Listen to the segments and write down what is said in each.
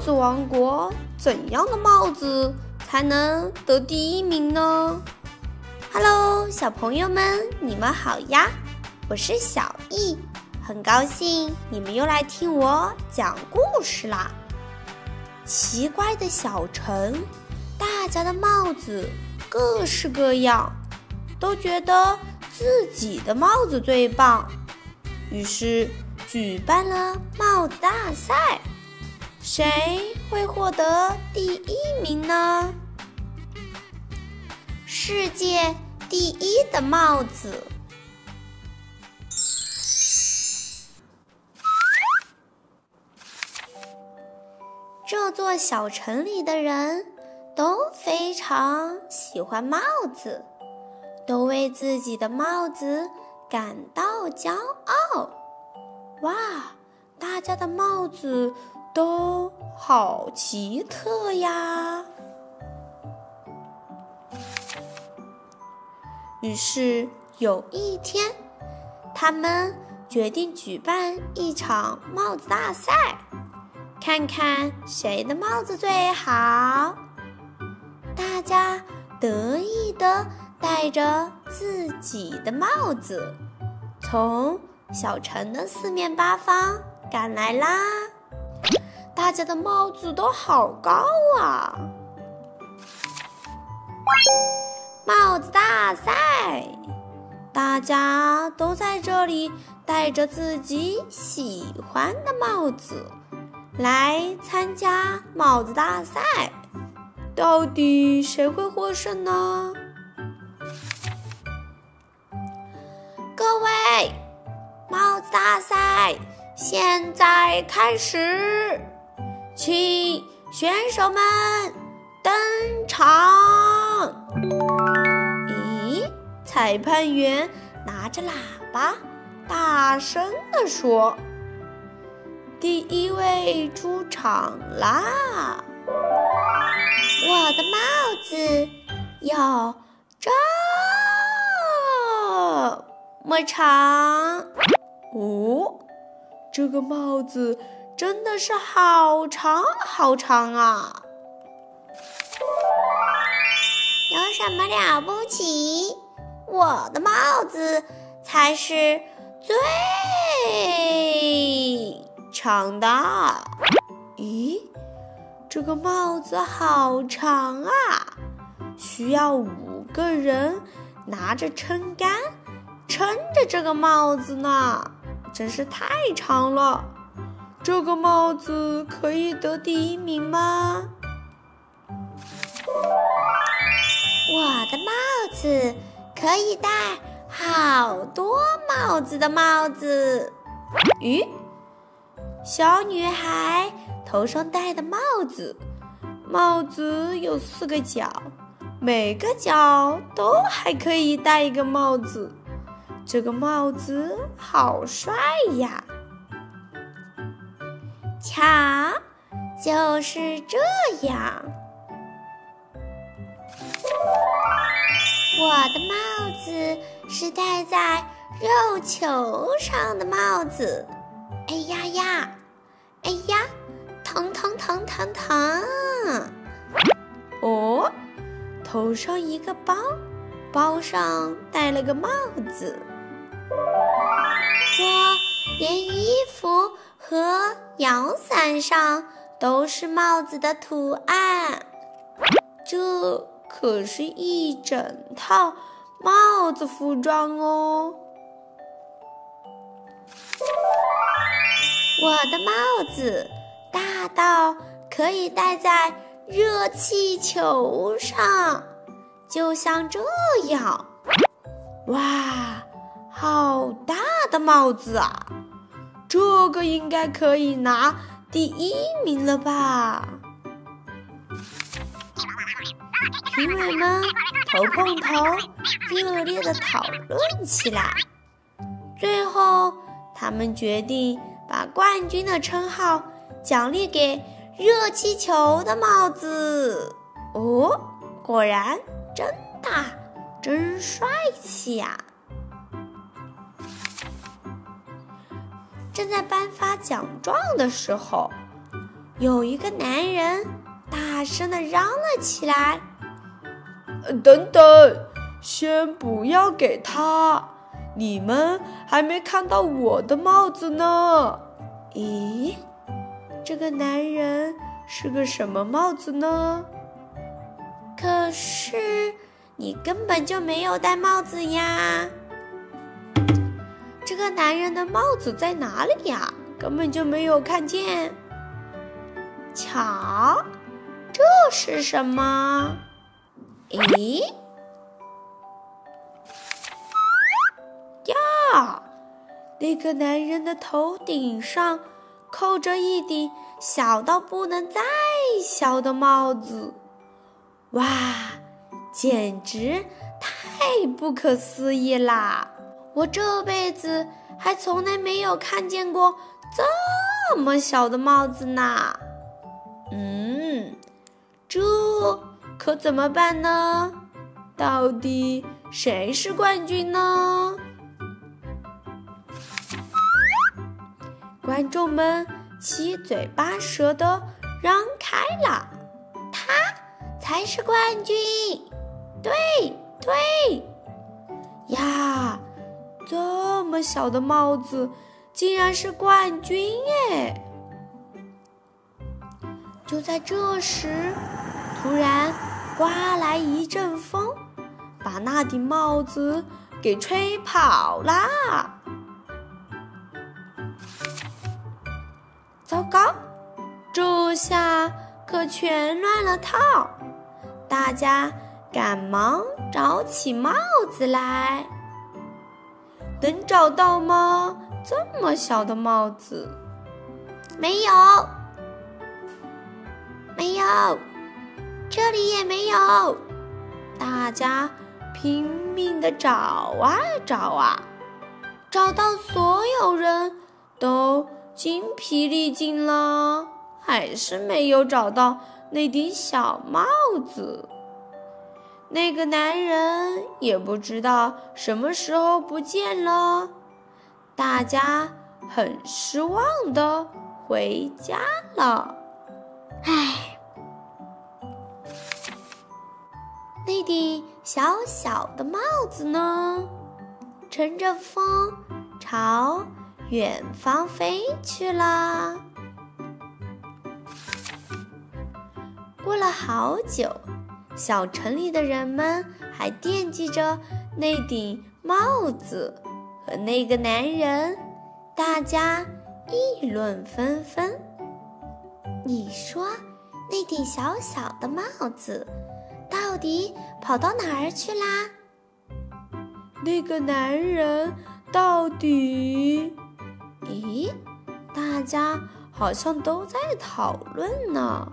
子王国怎样的帽子才能得第1名呢？ Hello， 小朋友们，你们好呀！我是小易，很高兴你们又来听我讲故事啦。奇怪的小城，大家的帽子各式各样，都觉得自己的帽子最棒，于是举办了帽子大赛。谁会获得第1名呢？世界第1的帽子。这座小城里的人都非常喜欢帽子，都为自己的帽子感到骄傲。哇，大家的帽子都好奇特呀！于是有一天，他们决定举办一场帽子大赛，看看谁的帽子最好。大家得意地戴着自己的帽子，从小城的4面8方赶来啦。大家的帽子都好高啊！帽子大赛，大家都在这里戴着自己喜欢的帽子来参加帽子大赛。到底谁会获胜呢？各位，帽子大赛现在开始，请选手们登场。咦，裁判员拿着喇叭大声地说：第1位出场啦！我的帽子有这么长哦，这个帽子真的是好长好长啊！有什么了不起？我的帽子才是最长的。咦，这个帽子好长啊，需要5个人拿着撑杆撑着这个帽子呢，真是太长了。这个帽子可以得第1名吗？我的帽子可以戴好多帽子的帽子。咦，小女孩头上戴的帽子有4个角，每个角都还可以戴一个帽子。这个帽子好帅呀！瞧，就是这样。我的帽子是戴在肉球上的帽子。哎呀呀，哎呀，疼疼疼疼疼！哦，头上一个包，包上戴了个帽子。我连衣服和阳伞上都是帽子的图案，这可是一整套帽子服装哦。我的帽子大到可以戴在热气球上，就像这样。哇，好大的帽子啊！这个应该可以拿第1名了吧？评委们头碰头，热烈地讨论起来。最后，他们决定把冠军的称号奖励给热气球的帽子。哦，果然真大，真帅气呀！正在颁发奖状的时候， 有一个男人大声地嚷了起来： 等等，先不要给他，你们还没看到我的帽子呢。 咦，这个男人是个什么帽子呢？可是你根本就没有戴帽子呀！这个男人的帽子在哪里呀？根本就没有看见。瞧，这是什么？咦？呀，那个男人的头顶上扣着一顶小到不能再小的帽子。哇，简直太不可思议啦！我这辈子还从来没有看见过这么小的帽子呢。这可怎么办呢？到底谁是冠军呢？观众们七嘴八舌地嚷开了，他才是冠军！对呀，这么小的帽子竟然是冠军耶！就在这时，突然刮来一阵风，把那顶帽子给吹跑啦！糟糕，这下可全乱了套，大家赶忙找起帽子来。能找到吗？这么小的帽子？没有，这里也没有。大家拼命地找啊找啊，找到所有人都精疲力尽了，还是没有找到那顶小帽子。那个男人也不知道什么时候不见了，大家很失望地回家了。唉，那顶小小的帽子呢，乘着风朝远方飞去了。过了好久，小城里的人们还惦记着那顶帽子和那个男人，大家议论纷纷。你说那顶小小的帽子到底跑到哪儿去啦？ 那个男人到底…… 咦，大家好像都在讨论呢。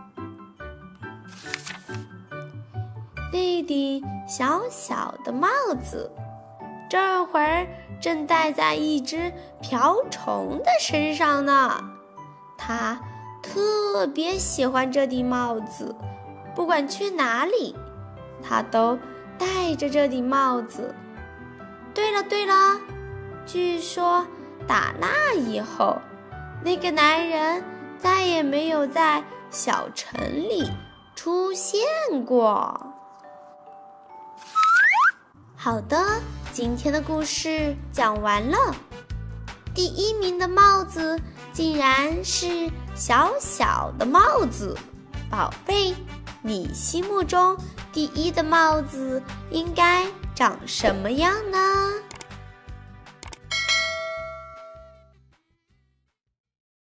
那顶小小的帽子，这会儿正戴在一只瓢虫的身上呢。它特别喜欢这顶帽子，不管去哪里，它都戴着这顶帽子。对了，据说打那以后，那个男人再也没有在小城里出现过。好的，今天的故事讲完了。第1名的帽子竟然是小小的帽子。宝贝，你心目中第1的帽子应该长什么样呢？